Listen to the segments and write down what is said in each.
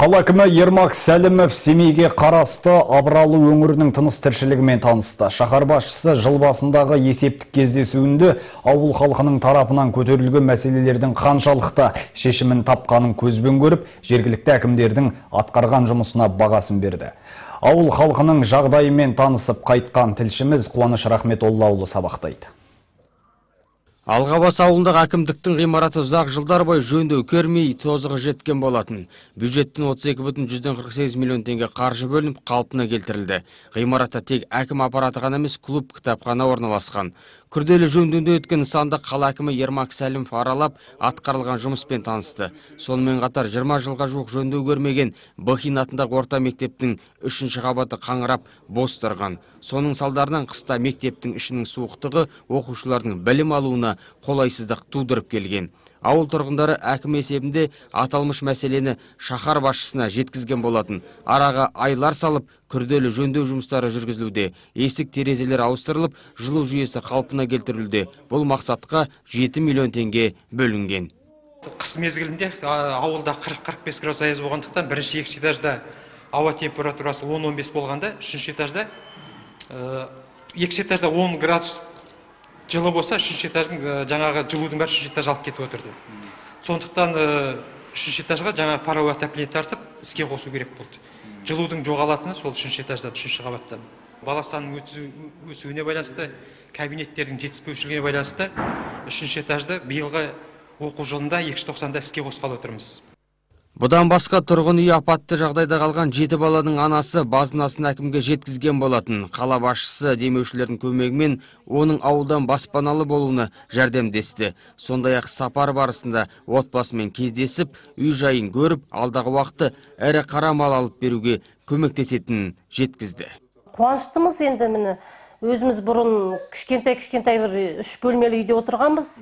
Қала әкімі Ермак Сәлімов Семейге қарасты Абралы өңірінің тыныс тіршілігімен танысты. Шаһар басшысы жыл басындағы есептік кездесуінде ауыл халқының тарапынан көтерілген мәселелердің қаншалықты шешімін тапқанын көзбен көріп, жергілікті әкімдердің атқарған жұмысына бағасын берді. Ауыл халқының жағдайымен танысып қайтқан тілшіміз Қуаныш Рахметоллаұлы сабақтайды. Алғабас ауылындағы әкімдіктің ғимараты ұзақ жылдар бойы жөндеу көрмей тозығы жеткен болатын. Бюджеттен 32,48 миллион теңге қаржы бөлініп қалпына келтірілді. Ғимаратта тек әкім аппараты ғана емес, клуб, кітапхана орналасқан. Күрделі жөндеуде өткен нысанды қала әкімі Ермак Сәлімов аралап, атқарылған жұмыспен танысты. Сонымен қатар 20 жылға жуық жөндеу көрмеген Бахин атындағы орта мектептің 3-ші қабаты қаңырап бос тұрған. Соның салдарынан қыста мектептің ішінің суықтығы оқушылардың білім алуына қолайсыздық тудырып келген. Ауыл тұрғындары әкім есебінде аталмыш мәселені шаһар басшысына жеткізген болатын. Араға айлар салып, күрделі жөндеу жұмыстары жүргізілуде. Есік терезелер ауыстырылып, жылу жүйесі қалпына келтірілуде. Бұл мақсатқа 7 миллион теңге бөлінген. Қыс мезгілінде ауылда 40-45 градус аяз болғандықтан бірінші екінші этажда ауа температурасы 10-15 болғанда, үшінші этажда екінші этажда 10 градус жылы болса, үшінші этаждың жаңағы жылудың бәрі үшінші этаж алып кетіп отырды. Сондықтан үшінші этажға жаңа паровой отопление тартып, іске қосу керек болды. Жылудың жоғалатыны сол үшінші этажда, үшінші қабаттан. Бала санының өсуіне байланысты, кабинеттердің жетіспеушілігіне байланысты, үшінші этажды биылғы оқу жылында 290-да іске қосқалы отырмыз. Бұдан басқа тұрғын үй апатты жағдайда қалған 7 баланың анасы базынасын әкімге жеткізген болатын. Қала басшысы демеушілердің көмегімен оның ауылдан баспаналы болуына жәрдемдесті. Сондай-ақ сапар барысында отбасымен кездесіп, үй жайын көріп, алдағы уақытта ірі қара мал алып беруге көмектесетінін жеткізді. Қуаныштымыз енді міне. Өзіміз бұрын кішкентай бір 3 бөлмелі үйде отырғанбыз.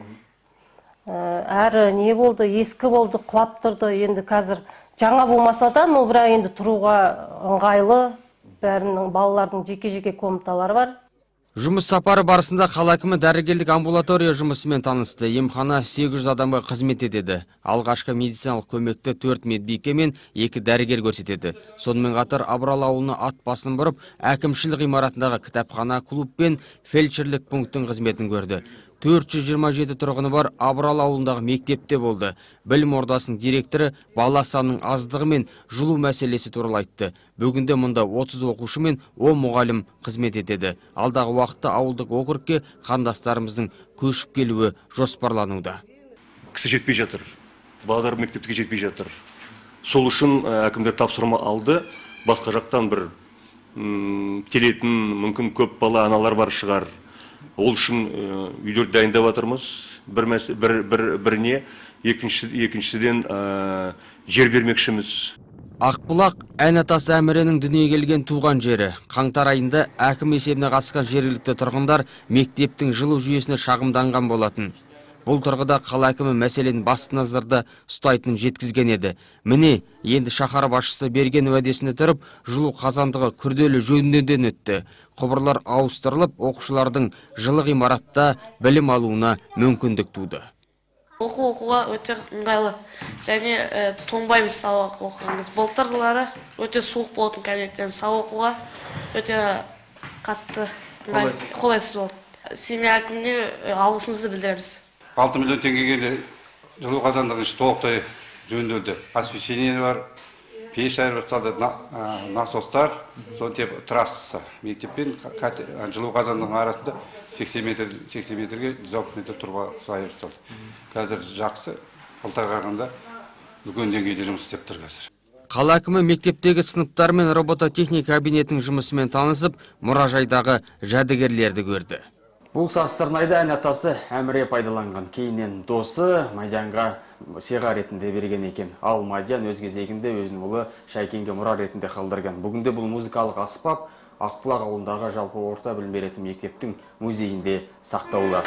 Әрі не болды, ескі болды, құлап тұрды. Енді қазір жаңа болмаса да, бірақ енді тұруға ыңғайлы, бәрінің балалардың жеке-жеке комнаталары бар. Жұмыс сапары барысында қала әкімі дәрігерлік амбулатория жұмысымен танысты. Емхана 800 адамға қызмет етеді. Алғашқы медициналық көмекті 4 медбике мен 2 дәрігер көрсетеді. Сонымен қатар Абралы ауылына ат басын бұрып, әкімшілік ғимаратындағы кітапхана, клуб пен фельдшерлік пункттің қызметін көрді. 427 тұрғыны бар Абралы ауылындағы мектепте болды. Білім ордасының директоры бала санының аздығы мен жылу мәселесі туралы айтты. Бүгінде мұнда 30 оқушы мен 10 мұғалім қызмет етеді. Алдағы уақытта ауылдық округке қандастарымыздың көшіп келуі жоспарлануда. Кісі жетпей жатыр. Балалар мектепке жетпей жатыр. Сол үшін әкімдер тапсырма алды. Басқа жақтан бір келетін мүмкін көп бала аналар бар шығар. Ол үшін үйлер дайындап жатырмыз. Біріне, екіншіден жер бермекшіміз. Ақбұлақ ән атасы әміренің дүниеге келген туған жері. Қаңтар айында әкім есебіне қатысқан жергілікті тұрғындар мектептің жылу жүйесіне шағымданған болатын. Бұл тұрғыда қала әкімі мәселені басты назарда ұстайтынын жеткізген еді. Міне, енді шаһар басшысы берген уәдесіне тұрып, жылу қазандығы күрделі жөндеуден өтті. Құбырлар ауыстырылып, оқушылардың жылы ғимаратта білім алуына мүмкіндік туды. Оқуға өте ыңғайлы және тоңбаймыз сабақ оқығанымыз. Былтырлары өте суық болатын кабинеттеріміз, сабақ оқуға өте қатты қолайсыз болды. Семей әкіміне алғысымызды білдіреміз. 6 миллион теңгеге жылу қазандығын толықтай жөнделді. Освещение бар, пеш айырбасталды, насостар, соны теп трасса. Мектеппен жылу қазандығының арасында 80 метрге 160 метр тұрба айырбасталды. Қазір жақсы, былтырға қарағанда үлкен деңгейде жұмыс істеп тұр қазір. Қала әкімі мектептегі сыныптар мен робототехника кабинетінің жұмысымен танысып, мұражайдағы жәдігерлерді көрді. Бұл састырнайды ән атасы әміре пайдаланған. Кейіннен досы Мадянға сыйға ретінде берген екен. Ал Мадян өз кезегінде өзінің ұлы Шәйкенге мұра ретінде қалдырған. Бүгінде бұл музыкалық аспап Ақбұлақ ауылындағы жалпы орта білім беретін мектептің музейінде сақтаулы.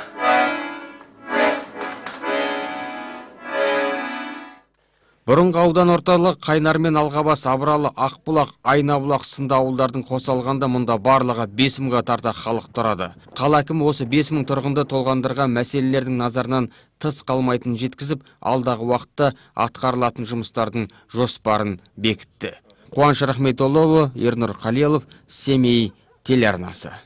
Бұрынғы аудан орталық Қайнар мен Алғабас, Абралы, Ақбұлақ, Айнабұлақ сынды ауылдардың қосалғанда мұнда барлығы 5 мыңға тарта халық тұрады. Қала әкімі осы 5 мың тұрғынды толғандырған мәселелердің назарынан тыс қалмайтынын жеткізіп, алдағы уақытта атқарылатын жұмыстардың жоспарын бекітті. Қуаныш Рахметоллаұлы, Ернұр Қалиелов, Семей телеарнасы.